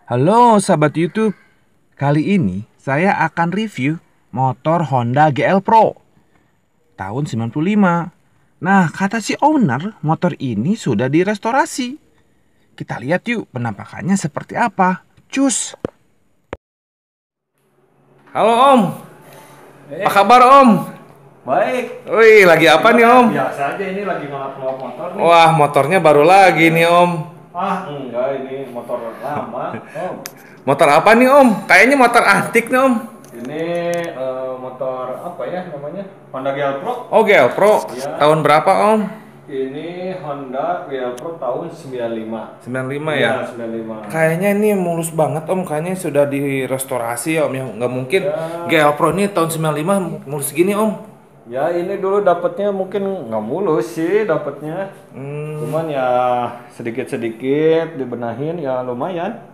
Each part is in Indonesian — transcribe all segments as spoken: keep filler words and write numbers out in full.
Halo sahabat YouTube, kali ini saya akan review motor Honda G L Pro tahun sembilan puluh lima. Nah, kata si owner, motor ini sudah direstorasi. Kita lihat yuk penampakannya seperti apa. Cus. Halo Om, Eh, apa kabar Om? baik. Wih, lagi apa nih Om? Biasa aja ini lagi ngelap-ngelap motor nih. Wah, motornya baru lagi nih Om. Ah, enggak ini motor lama. Om, Motor apa nih Om? Kayaknya motor antik nih Om. ini eh, motor apa ya namanya? Honda G L Pro. Oh, G L Pro. Iya. Tahun berapa Om? Ini Honda G L Pro tahun sembilan puluh lima. sembilan puluh lima Iya, ya? sembilan puluh lima. Kayaknya ini mulus banget Om, kayaknya sudah direstorasi ya Om ya. Nggak mungkin Ya. G L Pro ini tahun sembilan puluh lima mulus gini Om. Ya ini dulu dapatnya mungkin nggak mulus sih dapatnya. Hmm, Cuman ya sedikit-sedikit dibenahin ya lumayan.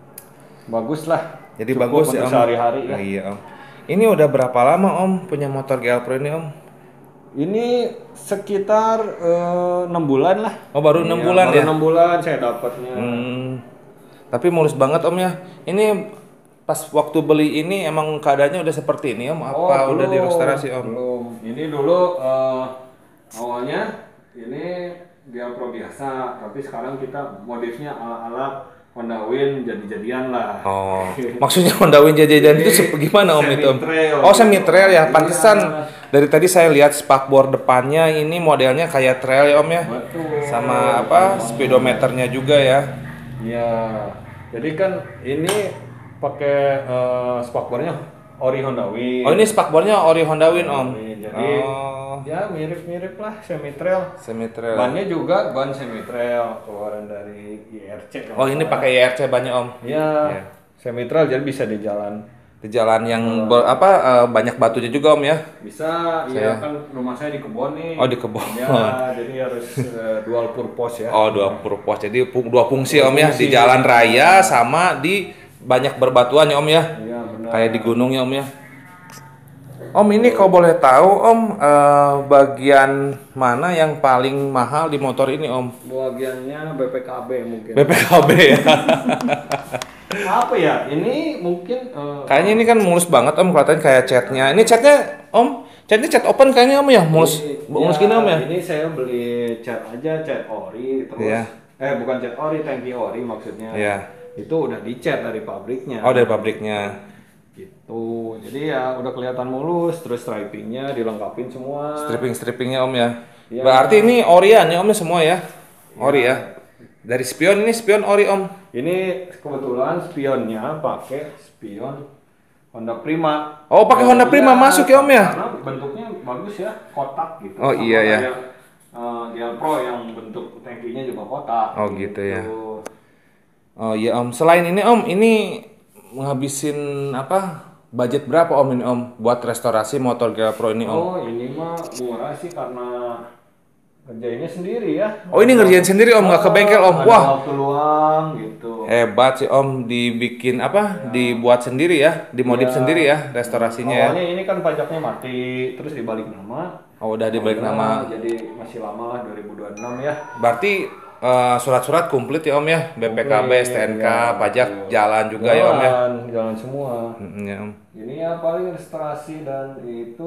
Bagus lah. jadi Cukup bagus ya untuk Om. sehari-hari ya. Nah, iya Om. Ini udah berapa lama Om punya motor G L Pro ini Om? Ini sekitar eh, enam bulan lah. Oh, baru enam Iya, bulan baru ya? enam bulan saya dapatnya. Hmm, tapi mulus banget Om ya. Ini pas waktu beli ini emang keadaannya udah seperti ini Om? Oh, Apa udah belum, direstorasi Om? Belum. Ini dulu eh, awalnya ini dia Pro biasa, tapi sekarang kita modifnya ala-ala Honda Win jadi-jadian lah. Oh, maksudnya Honda Win jajan itu sep- gimana Om itu Om? Semi-trail. Oh, semi trail ya. Pantesan Iya. dari tadi saya lihat spakbor depannya ini modelnya kayak trail ya Om ya. Betul. Sama apa? Speedometernya juga ya. Iya. Jadi kan ini pakai eh, spakbornya ori Honda Win. Oh, ini spakbornya ori Honda Win Om. Jadi Oh, ya mirip-mirip lah semi trail. semi trail. Bannya juga ban semi trail keluaran dari I R C. Oh, ini pakai I R C bannya Om. Iya. Iya. Semi trail jadi bisa di jalan. Di jalan yang ber- apa eh, banyak batunya juga Om ya. Bisa, Saya- iya kan rumah saya di kebon nih. Oh, di kebon. Ya, jadi harus eh, dual purpose ya. Oh, dua purpose. Jadi pu- dua fungsi Dua Om ya, di fungsi. jalan raya sama di banyak berbatuan ya Om ya. Iya, benar. Kayak di gunung ya Om ya. Om, ini kalau boleh tahu Om, eh, bagian mana yang paling mahal di motor ini Om? Bagiannya B P K B mungkin. B P K B ya. Apa ya? Ini mungkin eh, Kayaknya ini kan mulus banget Om, kelihatannya kayak catnya. Ini catnya Om, catnya cat open kayaknya Om ya, mulus, Ini- mulus gini Om ya. Ini saya beli cat aja, cat ori terus. Iya. Eh bukan cat ori, tangki ori maksudnya. Iya. Itu udah dicat dari pabriknya. Oh, dari pabriknya. Gitu. Jadi ya udah kelihatan mulus, terus stripingnya dilengkapin semua. Stripping-strippingnya Om ya. Iya. Berarti ini orian ya Om ya semua ya. Ori ya. Dari spion ini spion ori Om. Ini kebetulan spionnya pakai spion Honda Prima. Oh, pakai Honda Prima masuk ya, Om, ya? Karena bentuknya bagus ya, kotak gitu. Oh, iya, ya. kayak, eh, G L Pro yang bentuk tangkinya juga kotak. Oh, gitu ya. Oh iya Om, selain ini Om, ini menghabisin apa? Budget berapa Om ini Om buat restorasi motor G L Pro ini Om? Oh, ini mah murah sih karena kerjainnya sendiri ya. Oh, ini ngerjain sendiri Om, nggak ke bengkel Om. Ada Wah, waktu luang gitu. hebat sih Om, dibikin apa? Dibuat sendiri ya, dimodif Ya. sendiri ya restorasinya ya. Awalnya ini kan pajaknya mati, terus dibalik nama. Oh, udah dibalik Udah, nama. Jadi masih lama lah dua ribu dua puluh enam ya. Berarti eh, surat-surat komplit ya Om ya, B P K B, Komplit, S T N K, ya, pajak, betul. jalan juga ya Om ya. Jalan, jalan semua. Mm, ya, Om. Ini ya paling restorasi dan itu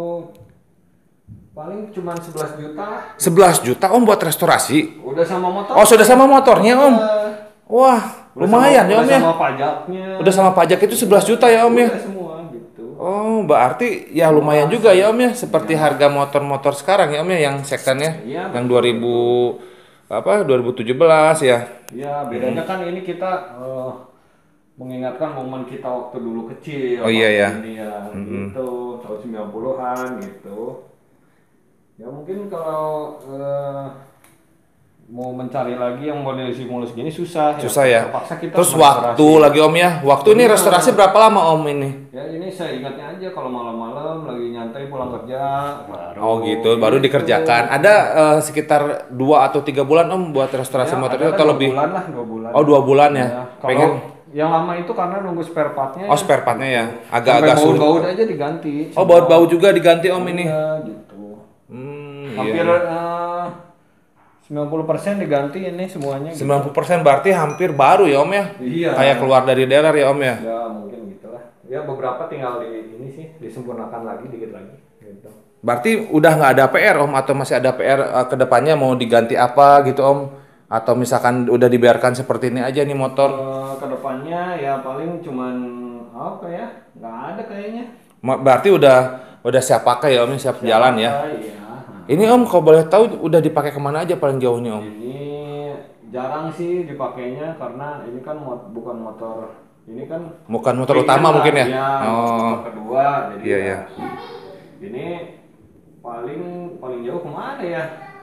paling cuma sebelas juta. sebelas juta Om buat restorasi. Udah sama motor. Oh, sudah sama motornya Om. Udah. Wah, Udah lumayan sama, ya Om udah ya. sama pajaknya. Udah sama pajak itu sebelas juta ya Om ya. Udah semua gitu. Oh, berarti ya lumayan juga ya Om ya, seperti harga motor-motor sekarang ya Om ya, yang second ya, Iya, yang dua ribu apa dua ribu tujuh belas ya. Ya bedanya kan ini kita eh, mengingatkan momen kita waktu dulu kecil. Oh, iya, ya. Ini ya gitu tahun sembilan puluhan gitu. Ya mungkin kalau eh, mau mencari lagi yang model simulus gini susah. Susah ya. Terpaksa kita Terus merestorasi. waktu lagi Om ya, waktu ini restorasi berapa lama Om ini? Ya ini saya ingatnya aja kalau malam-malam lagi nyantai pulang kerja. Baru Oh gitu, baru dikerjakan. Ada eh, sekitar dua atau tiga bulan Om buat restorasi Ya, motor ada itu lah atau dua lebih? bulan lah, dua bulan. Oh dua bulan ya. Ya, kalau Pengen. yang lama itu karena nunggu spare partnya. Oh spare partnya ya, Sampai agak-agak sulit. baut-baut aja diganti. Oh baut-baut juga diganti Om ini. Iya, gitu. Hmm, Hampir iya. eh, sembilan puluh persen diganti ini semuanya gitu. sembilan puluh persen berarti hampir baru ya Om ya? Iya. Kayak keluar dari dealer ya Om ya? Ya mungkin gitulah. Ya beberapa tinggal di ini sih disempurnakan lagi dikit lagi gitu. Berarti udah nggak ada P R Om atau masih ada P R uh, ke depannya mau diganti apa gitu Om? Atau misalkan udah dibiarkan seperti ini aja nih motor? Uh, kedepannya ya paling cuman apa ya? Nggak ada kayaknya. Ma- Berarti udah udah siap pakai ya Om, siap, siap jalan ya? Iya. Ini Om kalau boleh tahu udah dipakai kemana aja paling jauh nih Om? Ini jarang sih dipakainya karena ini kan mot bukan motor ini kan Bukan motor utama mungkin ya? ya Oh. motor kedua jadi Iya, ya, iya. ini paling paling jauh kemana ya?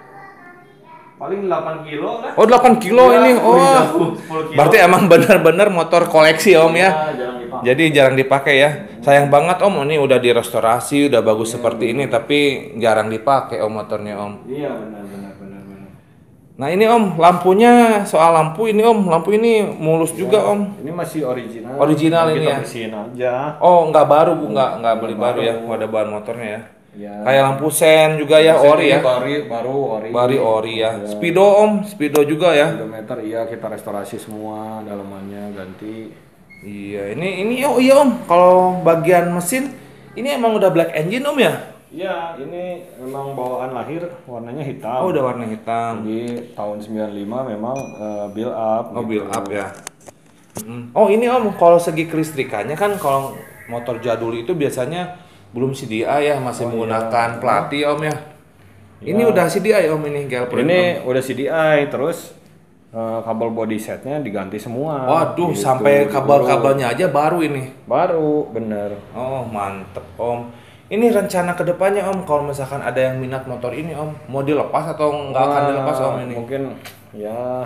Paling delapan kilo lah. Oh delapan kilo Ya, ini, paling oh. jauh, sepuluh kilo. Berarti emang benar-benar motor koleksi Om ya? Ya, jarang dipakai. Jadi jarang dipakai ya. Sayang banget Om, ini udah direstorasi, udah bagus seperti ini, tapi jarang dipakai Om motornya Om. Iya benar benar benar benar. Nah ini Om, lampunya, soal lampu ini Om, lampu ini mulus juga Om. Ini masih original. Original ini Kita ya? bersihin aja. Oh nggak baru Bu, nggak nggak beli Nggak baru ya, baru. pada bahan motornya ya. Ya. Kayak lampu sen juga ya, ori ya. Baru baru ori. Bari ori ya. Speedo Om, speedo juga ya. Kilometer iya kita restorasi semua dalamannya ganti. Iya, ini ini oh iya Om, kalau bagian mesin ini emang udah black engine Om ya? Iya, ini memang bawaan lahir warnanya hitam. Oh udah warna hitam. Jadi tahun sembilan puluh lima memang eh, build up. Oh gitu. build up ya. Mm. Oh ini Om, kalau segi kelistrikannya kan kalau motor jadul itu biasanya belum C D I ya, masih Oh, menggunakan iya. plati Om ya. Ini Ya. udah C D I Om ini G L Pro Ini udah C D I terus eh, kabel body setnya diganti semua. Waduh, Gitu, sampai gitu. kabel-kabelnya aja baru ini. Baru, bener. Oh mantep Om. Ini rencana kedepannya Om, kalau misalkan ada yang minat motor ini Om, mau dilepas atau nggak akan Wah, dilepas Om ini? Mungkin ya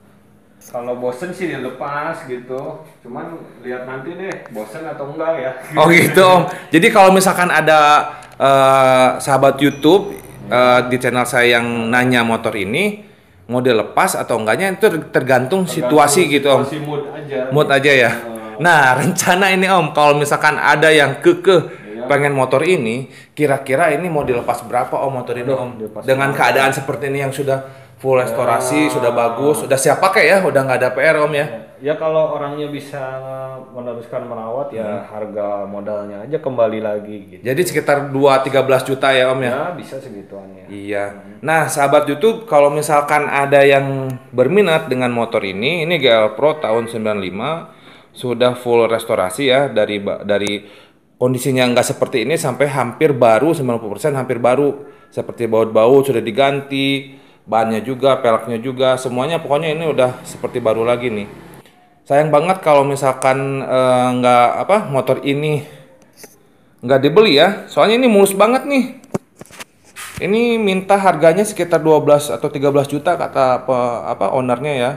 kalau bosen sih dilepas gitu. Cuman lihat nanti deh bosen atau enggak ya. Oh gitu Om. Jadi kalau misalkan ada eh, sahabat YouTube eh, di channel saya yang nanya motor ini mau dilepas atau enggaknya itu tergantung situasi gitu Om. Situasi mood aja. Mood aja ya. Nah rencana ini Om, kalau misalkan ada yang kekeh Iya. pengen motor ini, kira-kira ini mau dilepas berapa Om motor ini Aduh, Om? dilepas Dengan berapa? keadaan seperti ini yang sudah full restorasi, Ya. sudah bagus, sudah siap pakai ya, udah nggak ada P R Om ya. Ya kalau orangnya bisa meneruskan merawat Hmm. ya harga modalnya aja kembali lagi gitu. Jadi sekitar dua tiga belas juta ya Om ya. Ya bisa segituannya. Iya. Nah, sahabat YouTube, kalau misalkan ada yang berminat dengan motor ini, ini G L Pro tahun sembilan puluh lima sudah full restorasi ya, dari ba- dari kondisinya nggak seperti ini sampai hampir baru, sembilan puluh persen hampir baru. Seperti baut-baut sudah diganti, bannya juga, peleknya juga, semuanya pokoknya ini udah seperti baru lagi nih. Sayang banget kalau misalkan eh, nggak apa motor ini nggak dibeli ya, soalnya ini mulus banget nih. Ini minta harganya sekitar dua belas atau tiga belas juta kata apa, apa ownernya ya.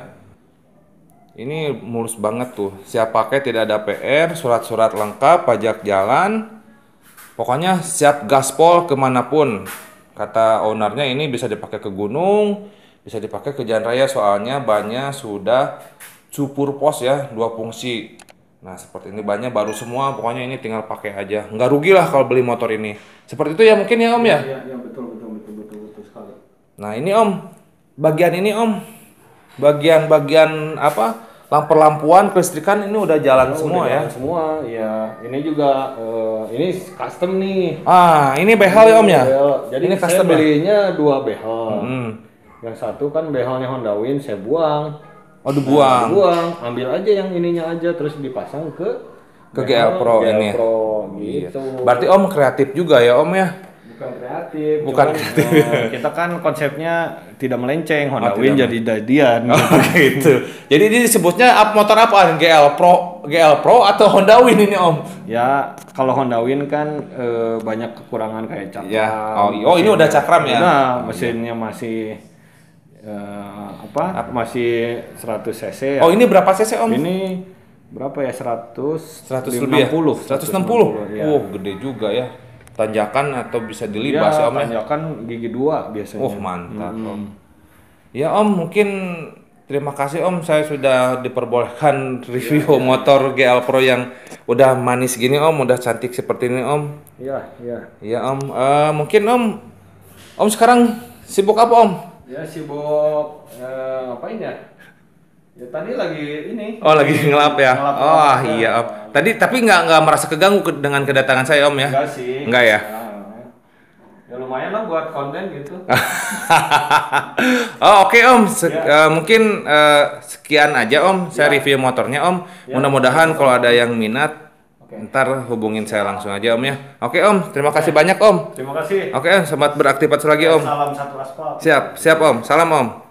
Ini mulus banget tuh. Siap pakai, tidak ada P R, surat-surat lengkap, pajak jalan. Pokoknya siap gaspol kemanapun. Kata ownernya ini bisa dipakai ke gunung, bisa dipakai ke jalan raya soalnya bannya sudah super pos ya, dua fungsi. Nah seperti ini bannya baru semua, pokoknya ini tinggal pakai aja. Nggak rugi lah kalau beli motor ini. Seperti itu ya mungkin ya Om ya? Iya, iya betul betul betul betul betul sekali. Nah ini Om, bagian ini Om, bagian-bagian apa, lampu-lampuan, kelistrikan ini udah jalan Oh, semua udah ya. jalan Semua, ya. Ini juga eh, ini custom nih. Ah, ini behel ya Om ya? Behel. Jadi Ini saya custom ya? belinya dua behel. Hmm. Yang satu kan behelnya Honda Win saya buang. Oh dibuang. Dibuang, ambil aja yang ininya aja terus dipasang ke Ke G behel L Pro G L ini. Pro, Iya. gitu. Berarti Om kreatif juga ya Om ya? Bukan kreatif, Bukan cuman, kreatif. eh, kita kan konsepnya tidak melenceng, Honda Oh, Win tidak jadi jadian. Oh gitu. Jadi ini disebutnya ap- motor apa? G L Pro, G L Pro atau Honda Win ini Om? Ya, kalau Honda Win kan eh, banyak kekurangan kayak cakram. Ya. Oh, oh, ini udah cakram ya? Nah, mesinnya masih eh, apa? Masih seratus cc. Ya. Oh ini berapa cc Om? Ini berapa ya? seratus seratus enam lebih ya? puluh. seratus enam puluh? ya. Oh gede juga ya. Tanjakan atau bisa dilibas ya Ya, Om ya? tanjakan gigi dua biasanya. Oh mantap Mm-mm. Om. Ya Om mungkin terima kasih Om, saya sudah diperbolehkan review motor G L Pro yang udah manis gini Om, udah cantik seperti ini Om. Iya, iya. Ya Om, Eh, mungkin Om, Om sekarang sibuk apa Om? Ya sibuk eh, ngapain ya? Ya tadi lagi ini. Oh lagi ngelap ya? Ngelap, Oh ngelap, iya ya. om. Tadi tapi nggak nggak merasa keganggu ke- dengan kedatangan saya om ya? Enggak sih. Enggak ya? Nah, ya lumayan lah buat konten gitu. Oh oke om, Se- Ya. eh, mungkin eh, sekian aja om. Saya Ya. review motornya om. Ya. Mudah-mudahan kalau ada yang minat, Oke. ntar hubungin saya langsung aja om ya. Oke om, terima kasih banyak om. Terima kasih. Oke om, selamat beraktivitas lagi om. Salam satu aspal. Siap, siap om. Salam om.